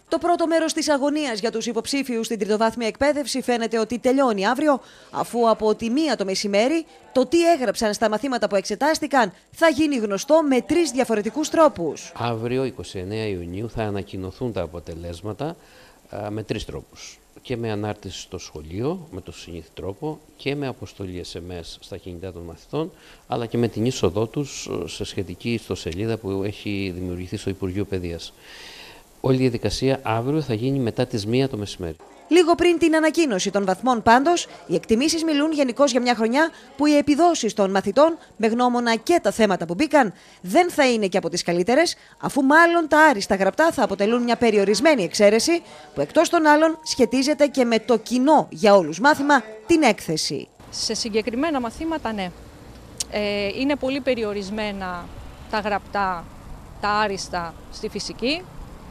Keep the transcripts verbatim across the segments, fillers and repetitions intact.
Το πρώτο μέρος της αγωνίας για τους υποψήφιους στην τριτοβάθμια εκπαίδευση φαίνεται ότι τελειώνει αύριο, αφού από τη μία το μεσημέρι το τι έγραψαν στα μαθήματα που εξετάστηκαν θα γίνει γνωστό με τρεις διαφορετικούς τρόπους. Αύριο, εικοστή ενάτη Ιουνίου, θα ανακοινωθούν τα αποτελέσματα α, με τρεις τρόπους. Και με ανάρτηση στο σχολείο, με το συνήθι τρόπο, και με αποστολή ες εμ ες στα κινητά των μαθητών, αλλά και με την είσοδό τους σε σχετική ιστοσελίδα που έχει δημιουργηθεί στο Υπουργείο Παιδείας. Όλη η διαδικασία αύριο θα γίνει μετά τις μία το μεσημέρι. Λίγο πριν την ανακοίνωση των βαθμών πάντως, οι εκτιμήσεις μιλούν γενικώς για μια χρονιά που οι επιδόσεις των μαθητών, με γνώμονα και τα θέματα που μπήκαν, δεν θα είναι και από τις καλύτερες, αφού μάλλον τα άριστα γραπτά θα αποτελούν μια περιορισμένη εξαίρεση, που εκτός των άλλων σχετίζεται και με το κοινό για όλους μάθημα, την έκθεση. Σε συγκεκριμένα μαθήματα, ναι. Ε, είναι πολύ περιορισμένα τα γραπτά, τα άριστα στη φυσική.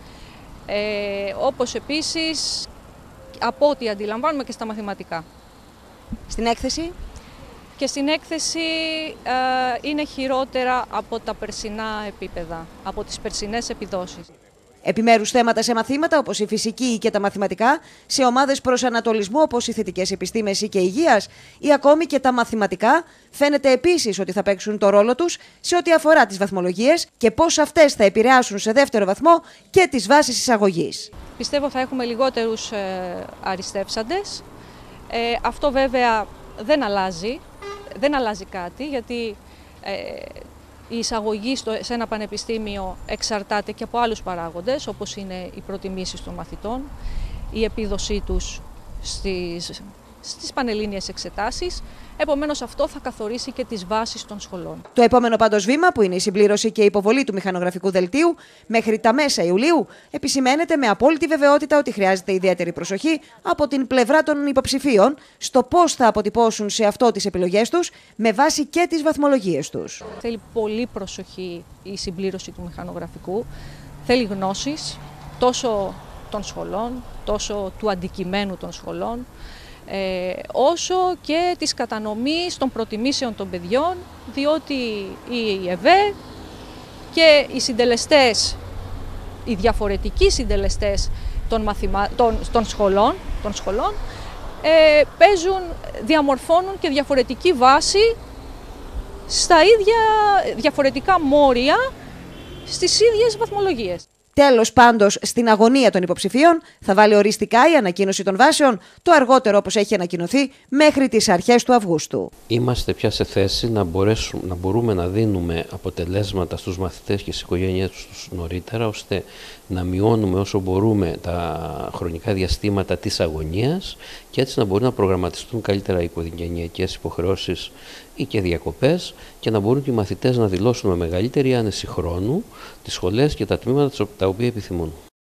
Ε, όπως επίσης, από ό,τι αντιλαμβάνουμε, και στα μαθηματικά. Στην έκθεση? Και στην έκθεση ε, είναι χειρότερα από τα περσινά επίπεδα, από τις περσινές επιδόσεις. Επιμέρους θέματα σε μαθήματα όπως η φυσική και τα μαθηματικά, σε ομάδες προσανατολισμού όπως οι θετικές επιστήμες ή και υγείας, ή ακόμη και τα μαθηματικά, φαίνεται επίσης ότι θα παίξουν το ρόλο τους σε ό,τι αφορά τις βαθμολογίες και πώς αυτές θα επηρεάσουν σε δεύτερο βαθμό και τις βάσεις εισαγωγής. Πιστεύω θα έχουμε λιγότερους ε, αριστεύσαντες. Ε, αυτό βέβαια δεν αλλάζει, δεν αλλάζει κάτι, γιατί ε, η εισαγωγή στο, σε ένα πανεπιστήμιο εξαρτάται και από άλλους παράγοντες, όπως είναι οι προτιμήσεις των μαθητών, η επίδοσή τους στις, στις πανελλήνιες εξετάσεις. Επομένως, αυτό θα καθορίσει και τις βάσεις των σχολών. Το επόμενο πάντως βήμα, που είναι η συμπλήρωση και η υποβολή του μηχανογραφικού δελτίου, μέχρι τα μέσα Ιουλίου, επισημαίνεται με απόλυτη βεβαιότητα ότι χρειάζεται ιδιαίτερη προσοχή από την πλευρά των υποψηφίων στο πώς θα αποτυπώσουν σε αυτό τις επιλογές τους, με βάση και τις βαθμολογίες τους. Θέλει πολύ προσοχή η συμπλήρωση του μηχανογραφικού. Θέλει γνώσεις τόσο των σχολών, τόσο του αντικειμένου των σχολών, Ε, όσο και της κατανομής των προτιμήσεων των παιδιών, διότι η ΕΒΕ και οι συντελεστές, οι διαφορετικοί συντελεστές των, μαθημα... των, των σχολών, των σχολών ε, παίζουν, διαμορφώνουν και διαφορετική βάση στα ίδια διαφορετικά μόρια στις ίδιες βαθμολογίες. Τέλος πάντως, στην αγωνία των υποψηφίων θα βάλει οριστικά η ανακοίνωση των βάσεων, το αργότερο όπως έχει ανακοινωθεί μέχρι τις αρχές του Αυγούστου. Είμαστε πια σε θέση να, μπορέσουμε, να μπορούμε να δίνουμε αποτελέσματα στους μαθητές και στις οικογένειές τους νωρίτερα, ώστε να μειώνουμε όσο μπορούμε τα χρονικά διαστήματα της αγωνίας και έτσι να μπορούν να προγραμματιστούν καλύτερα οι οικογενειακές υποχρεώσεις ή και διακοπές και να μπορούν και οι μαθητές να δηλώσουν με μεγαλύτερη άνεση χρόνου τις σχολές και τα τμήματα τα οποία επιθυμούν.